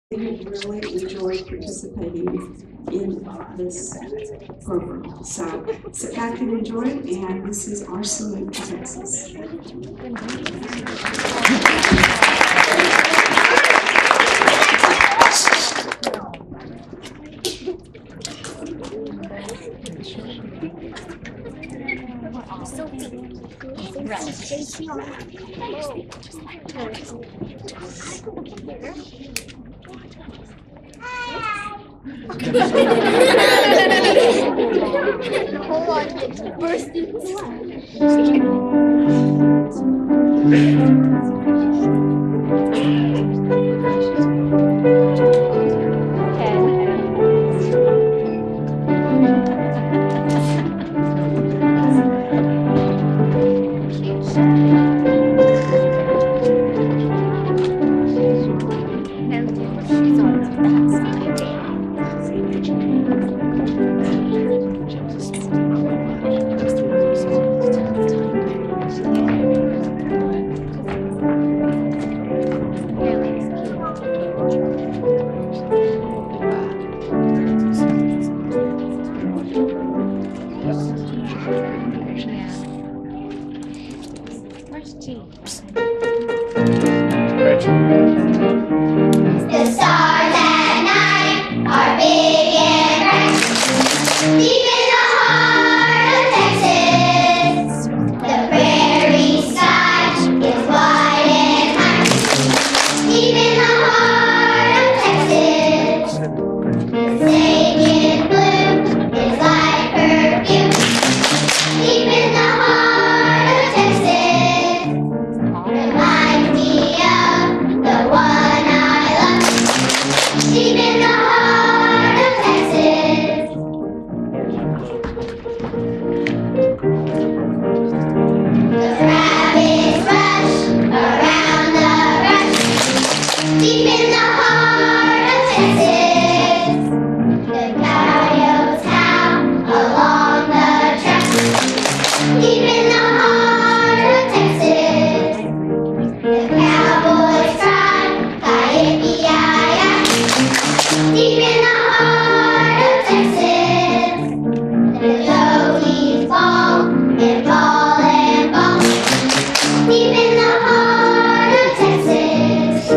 really enjoyed participating in this program. So sit back and enjoy, and this is our salute to Texas. Hold on, it's bursting. The stars at night are big and bright. Deep in the heart of Texas, the prairie sky is wide and high. Deep in the heart of Texas, the sage blue is like perfume. Deep in the heart of Texas, reminds me of the one I love. Deep in the heart of Texas, the rabbits rush around the brush. Deep in the heart of Texas, the coyotes howl along the track. Deep in the heart of Texas, the cowboys cry, Ki-yi-yi-yi. Deep in the heart of Texas, the Jogies fall and fall and fall. Deep in the heart of Texas.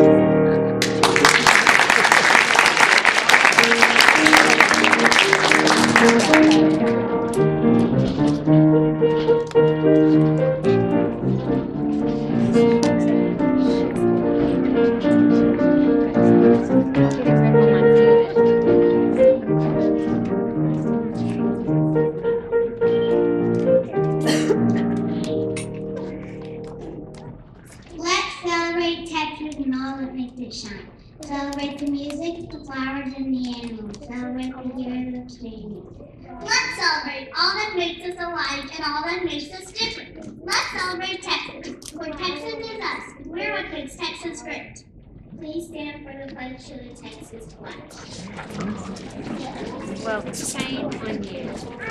Let's celebrate Texas and all that makes it shine. Celebrate the music, the flowers, and the animals. Celebrate the heroes of singing. Let's celebrate all that makes us alike and all that makes us different. Let's celebrate Texas, for Texas is us. We're what makes Texas great. Please stand for the pledge to the Texas flag. Well, change when you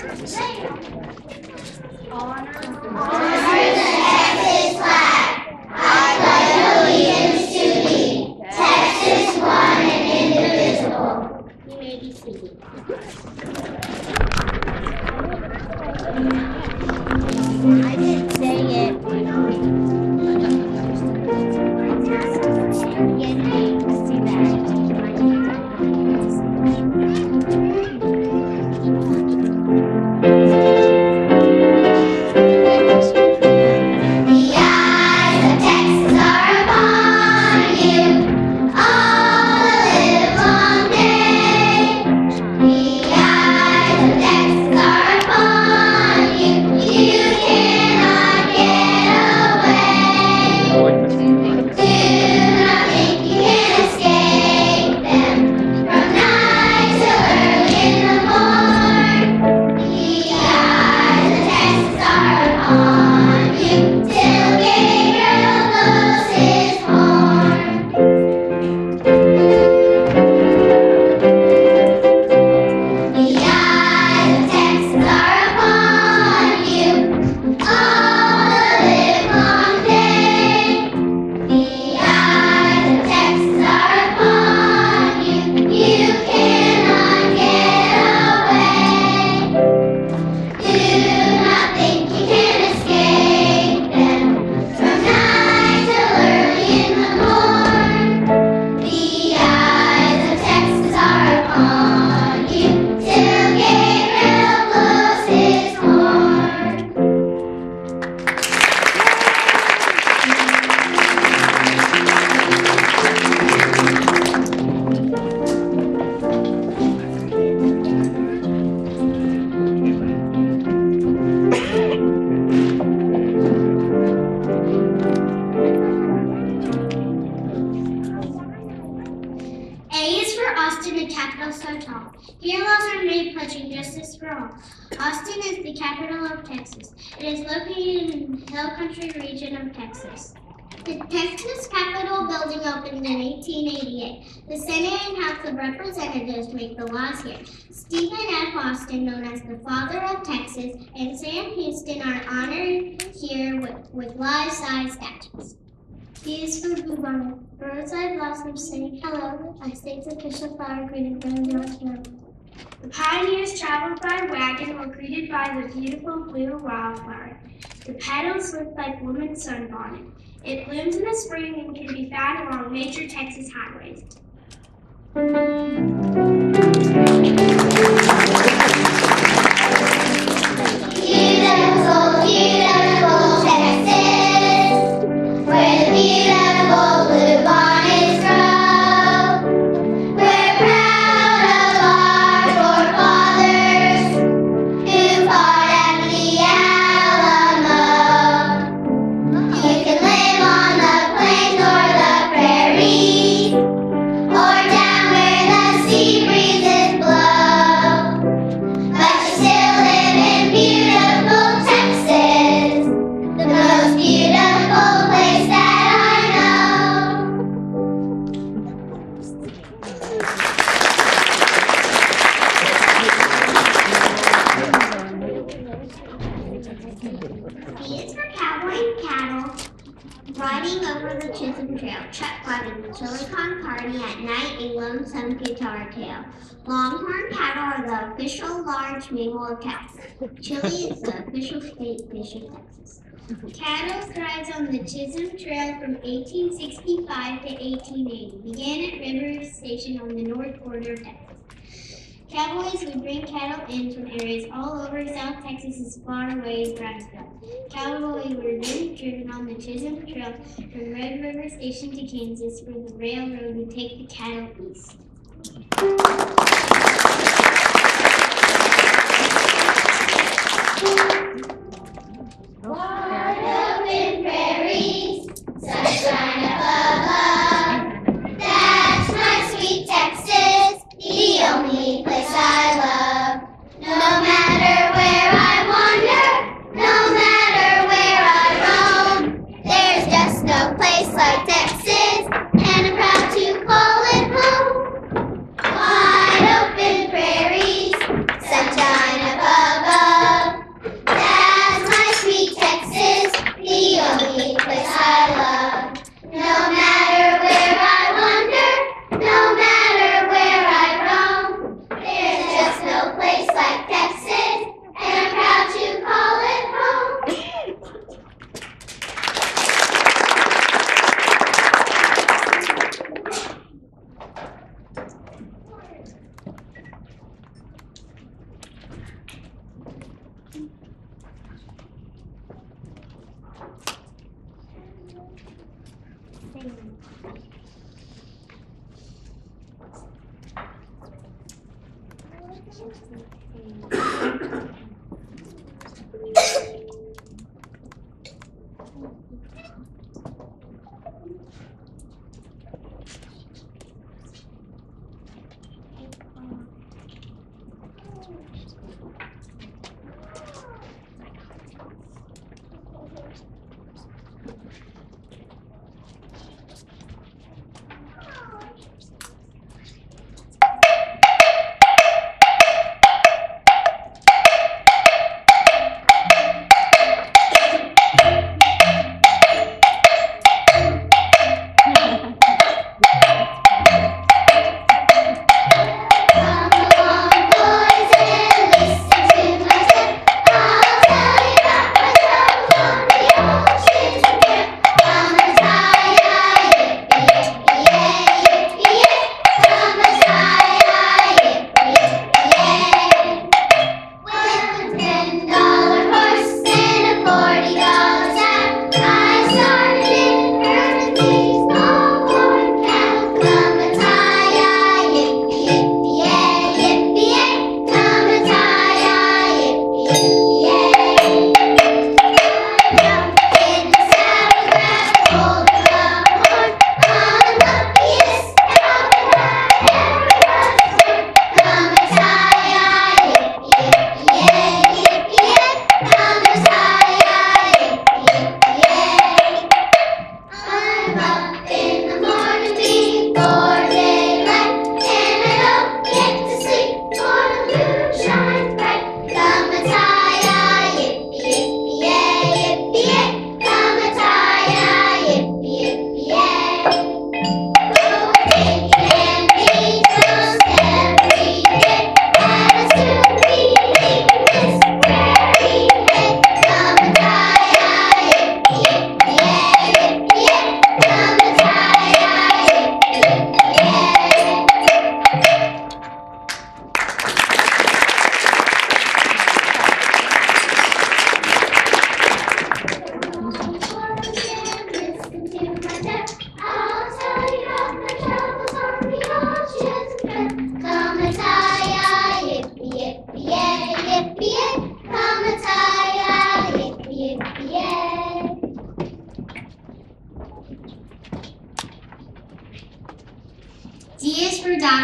honor the Texas flag. I pledge allegiance to thee, Texas one and indivisible. You may be seated. I didn't say it. See The eyes of Texas are upon you all the livelong day. The is for Austin, the capital so tall. Here laws are made pledging justice for all. Austin is the capital of Texas. It is located in the Hill Country region of Texas. The Texas Capitol building opened in 1888. The Senate and House of Representatives make the laws here. Stephen F. Austin, known as the Father of Texas, and Sam Houston are honored here with life-size statues. P is for bluebonnet. Roadside blossoms say, hello, a state's official flower greeted by George Hill. The pioneers traveled by wagon were greeted by the beautiful blue wildflower. The petals look like woman's sunbonnet. It blooms in the spring and can be found along major Texas highways. Beautiful, beautiful Texas, where the beautiful bluebonnets grow. We're proud of our forefathers who fought at the Alamo. You can live on the plains or the prairies, or down where the sea breezes blow. But you still live in beautiful Texas, the most beautiful place that I know. B is for cowboy and cattle riding over the Chisholm Trail, truck riding the Chili-Con party at night, a lonesome guitar tale. Longhorn cattle are the official large mammal of Texas. Chili is the official state fish of Texas. Cattle rides on the Chisholm Trail from 1865 to 1880. Began at River Station on the north border of Texas. Cowboys would bring cattle in from areas all over South Texas as far away as Brownsville. Cowboys were then driven on the Chisholm Trail from Red River Station to Kansas, where the railroad would take the cattle east. Wide open prairies, sunshine above. That's my sweet Texas, the only place I love. No matter where I wander, no matter where I roam, there's just no place like Texas, and I'm proud to call it home. Wide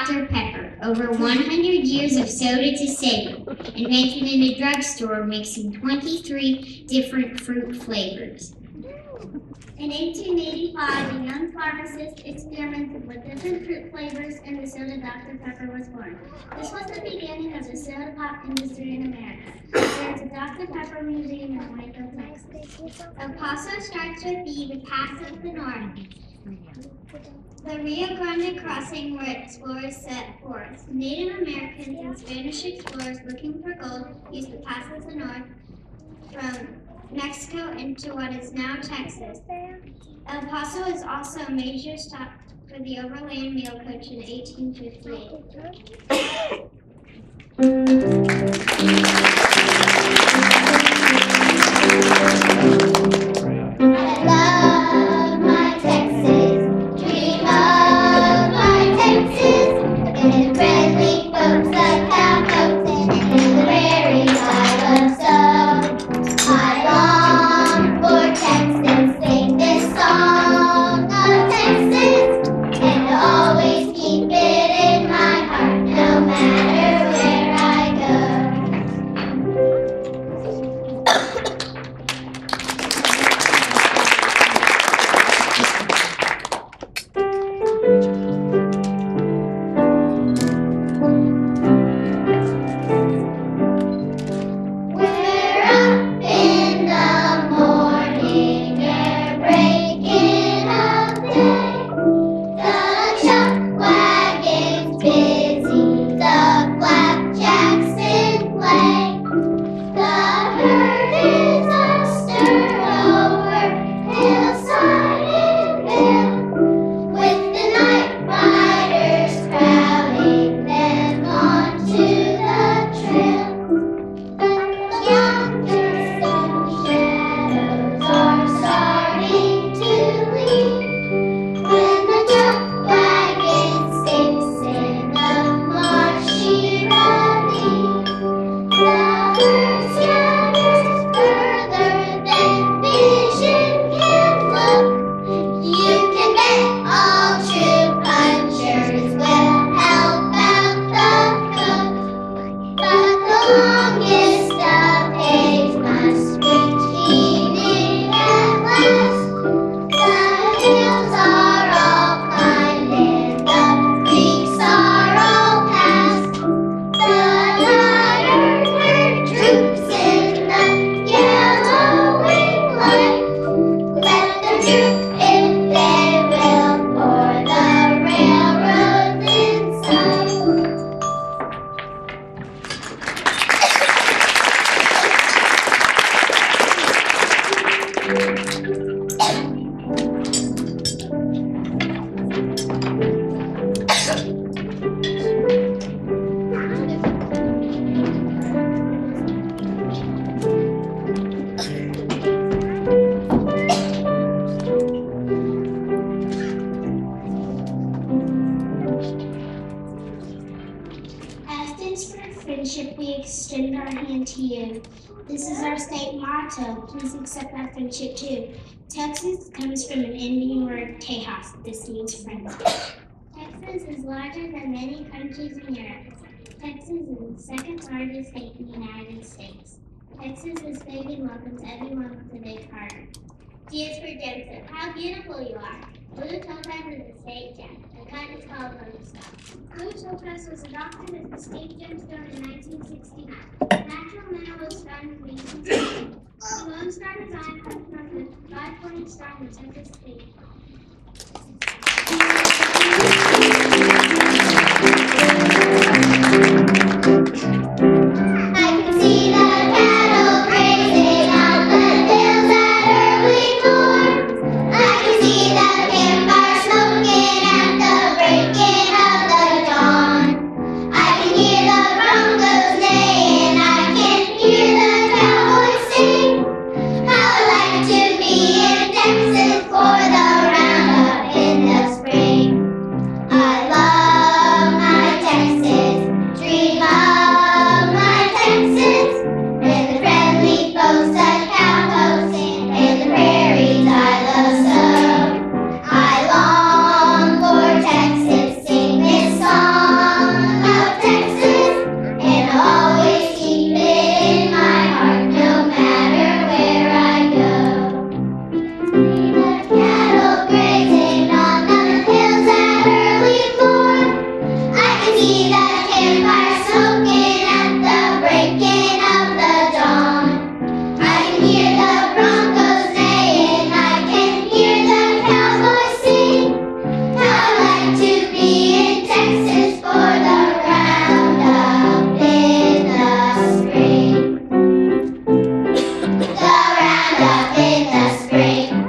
Dr. Pepper, over 100 years of soda to savor, invented in a drugstore mixing 23 different fruit flavors. In 1885, a young pharmacist experimented with different fruit flavors and the soda Dr. Pepper was born. This was the beginning of the soda pop industry in America. There is a Dr. Pepper Museum in Waco, Texas. El Paso starts with the Pass of the North. The Rio Grande crossing where explorers set forth. Native Americans and Spanish explorers looking for gold used the Pass of the North from Mexico into what is now Texas. El Paso is also a major stop for the overland mail coach in 1858. Friendship, we extend our hand to you. This is our state motto. Please accept our friendship too. Texas comes from an Indian word, Tejas. This means friends. Texas is larger than many countries in Europe. Texas is the second largest state in the United States. Texas is big and welcomes everyone with a big heart. G is for Jensen. How beautiful you are. Blue topaz is a state gem. The cut is called Lodestone. Blue topaz was adopted as the state gemstone in 1969. Natural minerals found in regions. The Lone Star design comes from the 5-pointed star in the Texas state. For the see the campfire smoking at the breaking of the dawn. I can hear the broncos neighing, I can hear the cowboys sing. I'd like to be in Texas for the roundup in the spring. The roundup in the spring.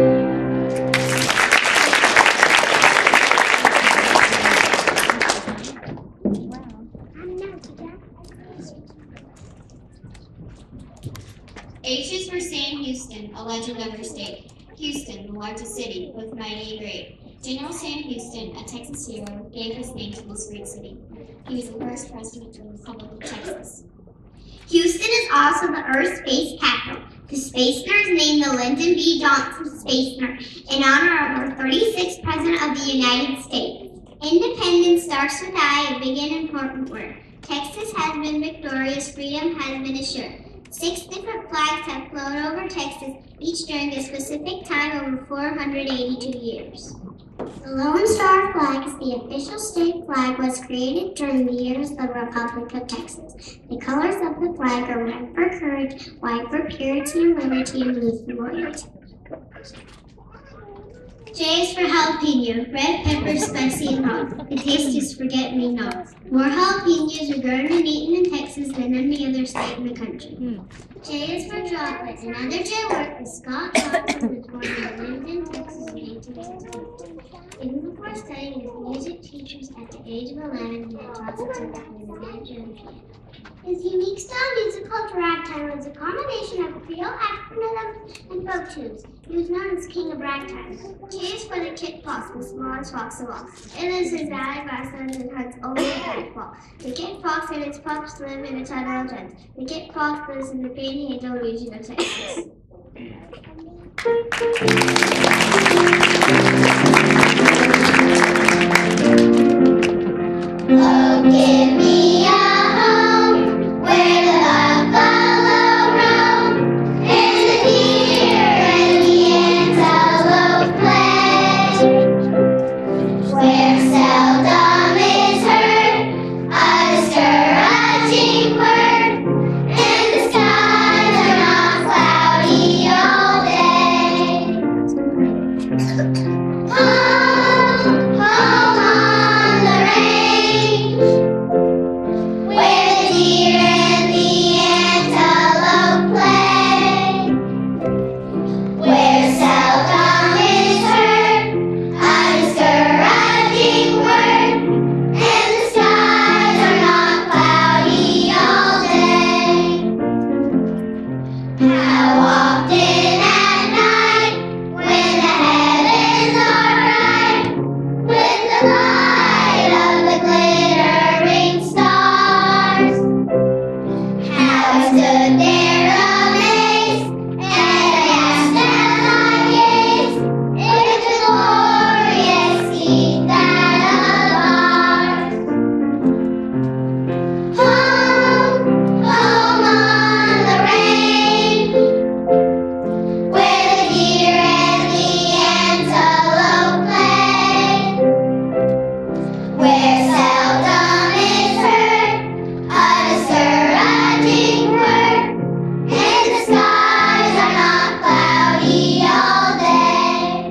H is for Sam Houston, a legend of her state. Houston, the largest city, with mighty great. General Sam Houston, a Texas hero, gave his name to this great city. He was the first president of the Republic of Texas. Houston is also the Earth's space capital. The Space Nerd is named the Lyndon B. Johnson Space Nerd in honor of our 36th President of the United States. Independence starts with I, a big and important word. Texas has been victorious, freedom has been assured. 6 different flags have flown over Texas, each during a specific time over 482 years. The Lone Star flag is the official state flag, was created during the years of the Republic of Texas. The colors of the flag are red for courage, white for purity and liberty, and blue for loyalty. J is for jalapeno, red pepper, spicy and hot. The taste is forget-me-not. More jalapenos are grown and eaten in Texas than any other state in the country. J is for chocolate. Another J word is Scott Johnson, was born in Linden, Texas in 1862. Even before studying as music teachers at the age of 11, he had taught himself to play the banjo and piano. His unique style music called ragtime was a combination of Creole African rhythms and folk tunes. He was known as King of Ragtime. J is for the kit fox, the smallest fox of all. It lives in valley grasslands and hunts only at nightfall. The kit fox and its pups live in a tunnel of gems. The kit fox lives in the Panhandle region of Texas. Oh, give me a home where the buffalo roam and the deer and the antelope play, where seldom is heard a discouraging word, and the skies are not cloudy all day. Home, home on the range, where the deer and the antelope play, where seldom is heard a discouraging word, and the skies are not cloudy all day. How often at night, when the heavens are bright, with the light of the glittering stars, how I stood there amazed and asked as I gazed if the glorious heat that of ours. Home, home on the range, where the deer and the antelope play, where seldom is heard a discouraging word, and the skies are not cloudy all day.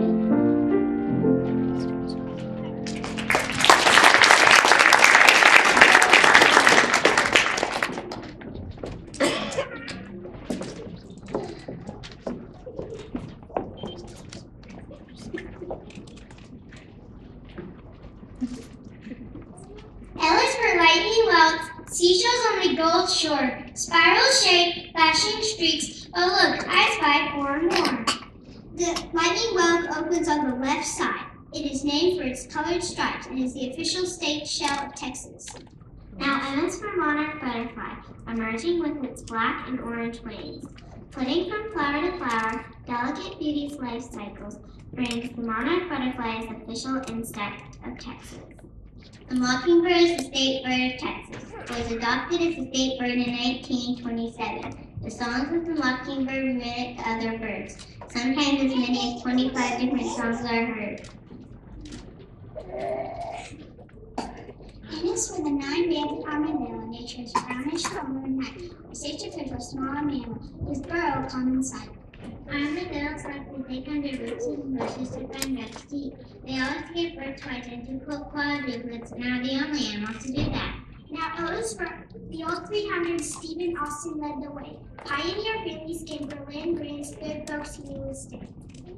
L is for lightning wells, seashells on the gold shore, spiral shape, flashing streaks. Oh look, I spy 4 more. The lightning well opens on the left side. It is named for its colored stripes and is the official state shell of Texas. Now M is for monarch butterfly, emerging with its black and orange wings. Flitting from flower to flower, delicate beauty's life cycles brings the monarch butterfly's official insect of Texas. The mockingbird is the state bird of Texas. It was adopted as a state bird in 1927. The songs of the mockingbird mimic other birds. Sometimes as many as 25 different songs are heard. Witness for the 9-banded armadillo, nature's brownish summer night. Research official, small mammal, his burrow common sight. Armadillos like to dig under roots and bushes to find nuts to eat. They always give birth to identical quadruplets and are the only animals to do that. Now, the old 300 Stephen Austin led the way. Pioneer families in Berlin, Greece, good folks who will stay.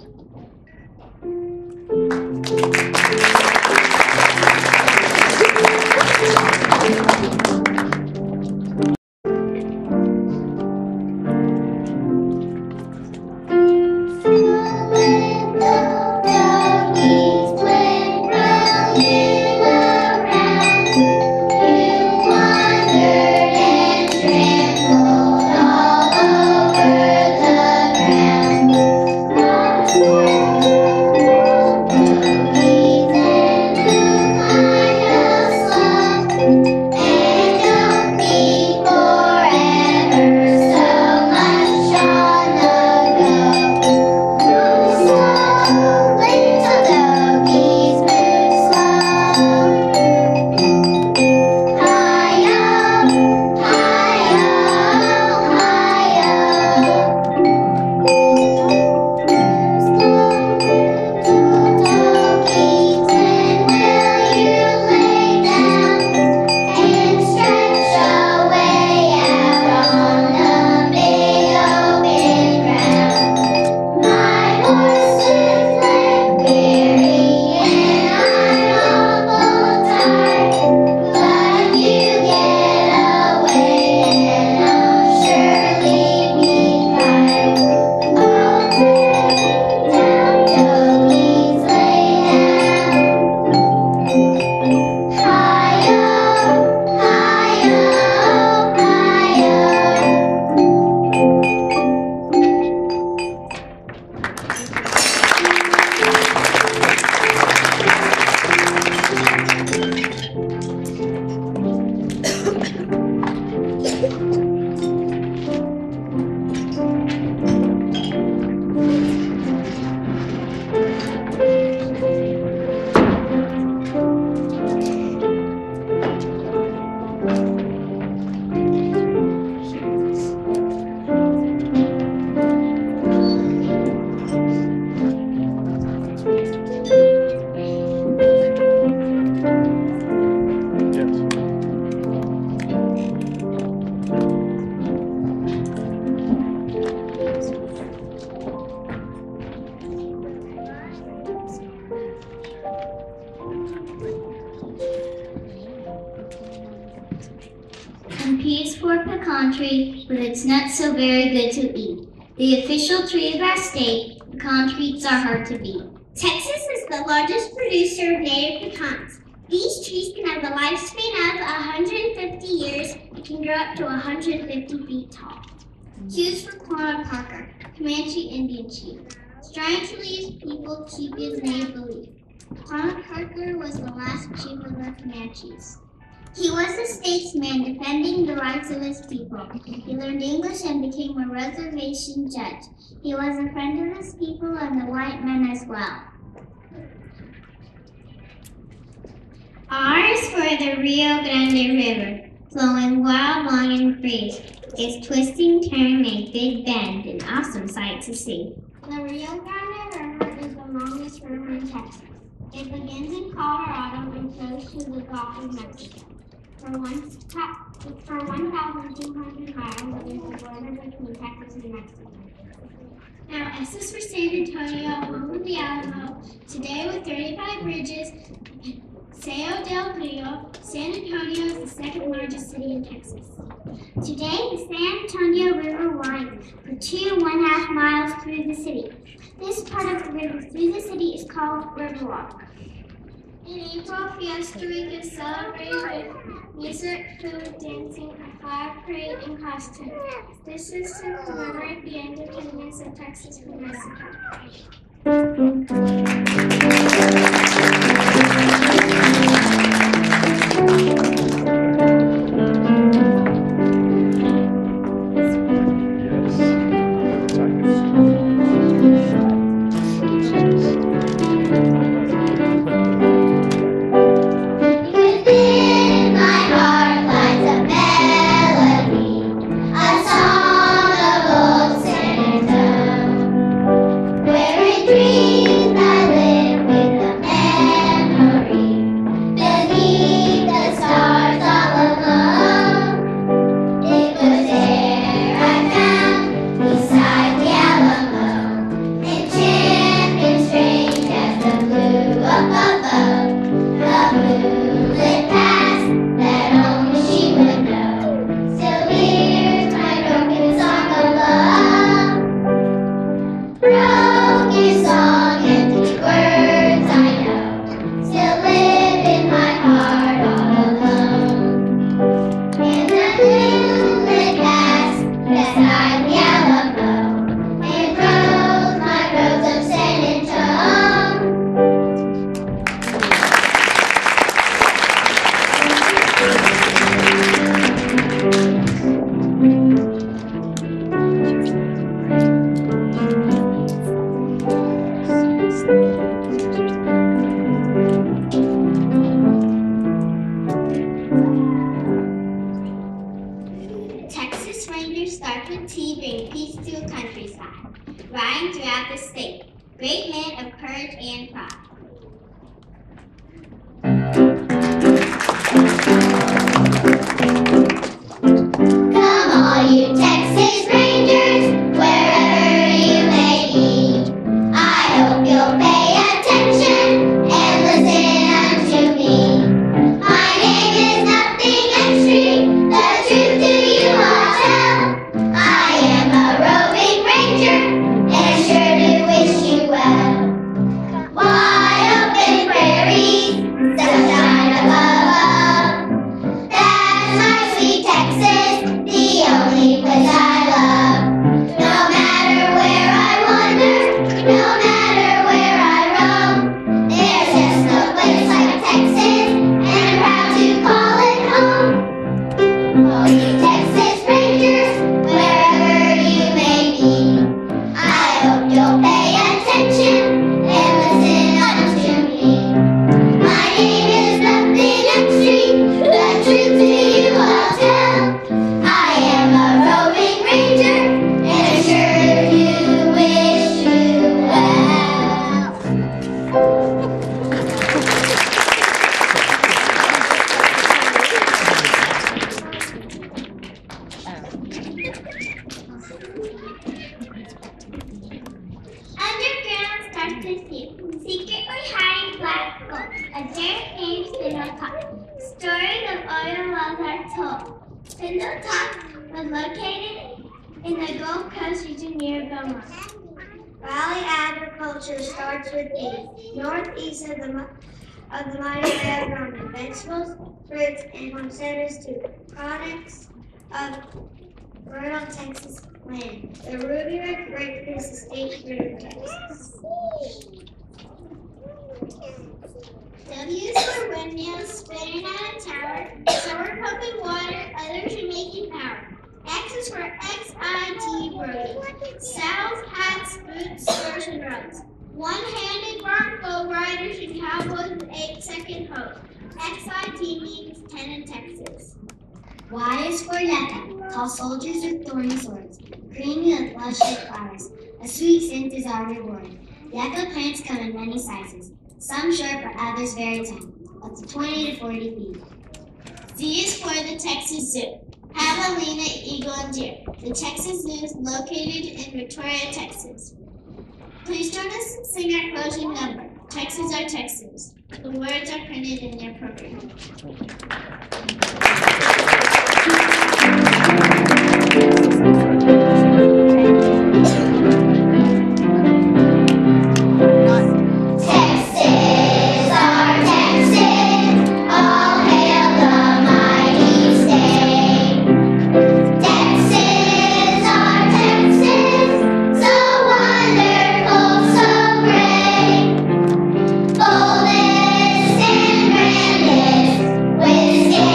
Peas for pecan tree, but it's not so very good to eat. The official tree of our state, pecan trees are hard to beat. Texas is the largest producer of native pecans. These trees can have a lifespan of 150 years and can grow up to 150 feet tall. Choose for Quanah Parker, Comanche Indian chief. Strangely, people keep his name belief. Quanah Parker was the last chief of the Comanches. He was a statesman defending the rights of his people. He learned English and became a reservation judge. He was a friend of his people and the white men as well. R is for the Rio Grande River, flowing wild, long, and free. Its twisting turn made Big Bend an awesome sight to see. The Rio Grande River is the longest river in Texas. It begins in Colorado and flows to the Gulf of Mexico. For 1,200 miles, it is the border between Texas and Mexico. Now, S is for San Antonio, home of the Alamo. Today, with 35 bridges, Sao del Rio, San Antonio is the second largest city in Texas. Today, the San Antonio River winds for 2.5 miles through the city. This part of the river through the city is called Riverwalk. In April, Fiesta Week is celebrated with music, food, dancing, a flag parade, and costumes. This is to commemorate the independence of Texas from Mexico. Within tea bring peace to a countryside. Riding throughout the state, great men of courage and pride. Come all you Texas Rangers, wherever you may be. I hope you'll pay attention and listen unto me. My name is nothing extreme, the truth to you I'll tell. I am a roving ranger and sure do wish you well. Wide open prairies, sunshine above. That's my sweet Texas, the only place I love. No matter where I wander, no matter where I roam, there's just no place like Texas, and I'm proud to call it home. Oh, you Texas Rangers, wherever you may be, I hope you'll pay attention and listen unto me. My name is nothing extreme, the truth to you I'll tell. I am a roving ranger, and I sure do wish you well. Underground starts to see, secretly hiding black gold. A giant name Spindle Top. Stories of oil wells are told. Spindle Top was located in the Gulf Coast region near Beaumont. Valley agriculture starts with beef. Northeast of the mighty Red Roman, vegetables, fruits, and homesteaders too. Products of fertile Texas land. The Ruby Red grape produces the state fruit of Texas. W's for windmills spinning on a tower. Some are pumping water, others are making power. X is for XIT Brody. Saddles, hats, boots, spurs, and rugs. One-handed bronco riders and cowboys with 8-second hose. XIT means 10 in Texas. Y is for yucca, tall soldiers with thorny swords, creamy with blood-shaped flowers. A sweet scent is our reward. Yucca plants come in many sizes, some short but others very tiny, up to 20 to 40 feet. Z is for the Texas Zoo, javelina, eagle, and deer. The Texas Zoo is located in Victoria, Texas. Please join us and sing our closing number, Texas Our Texas. The words are printed in your program. Texas, our Texas, all hail the mighty state. Texas, our Texas, so wonderful, so great. Boldest and grandest, with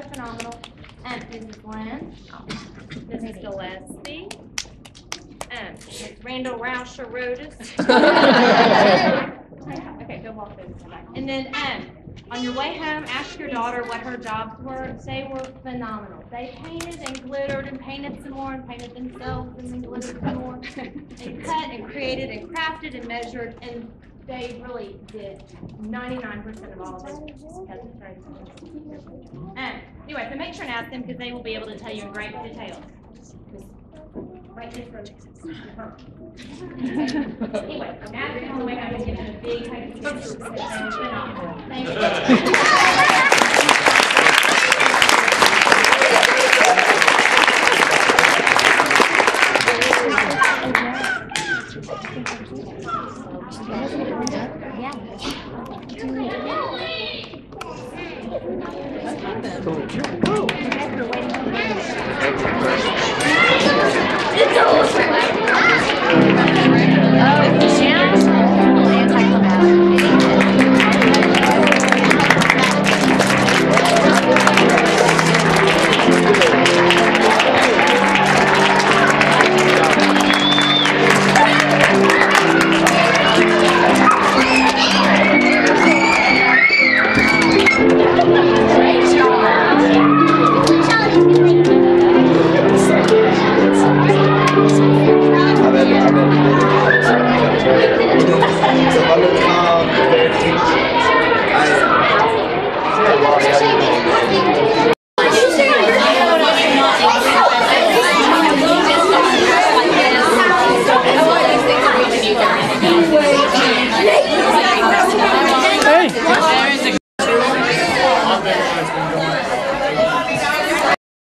phenomenal. Mrs. Lynn, Mrs. Gillespie, Ms. Randall Rousher Rodas. Okay, go walk those back. And then on your way home, ask your daughter what her jobs were. They were phenomenal. They painted and glittered and painted some more and painted themselves and then glittered some more. And cut and created and crafted and measured, and they really did 99% of all of it. Anyway, so make sure and ask them because they will be able to tell you in great detail. Right this road. Anyway, after on the way home, I'm going to give them a big hug. Thank you.